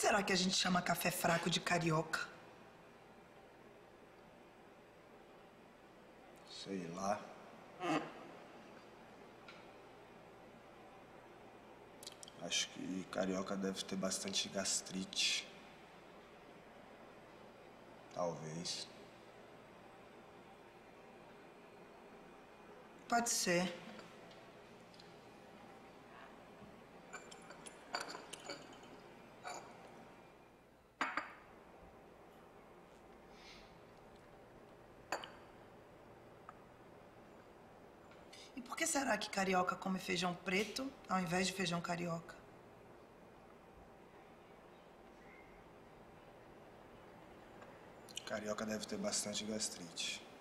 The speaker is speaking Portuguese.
será que a gente chama café fraco de carioca? Sei lá. Acho que carioca deve ter bastante gastrite. Talvez. Pode ser. E por que será que carioca come feijão preto ao invés de feijão carioca? Carioca deve ter bastante gastrite.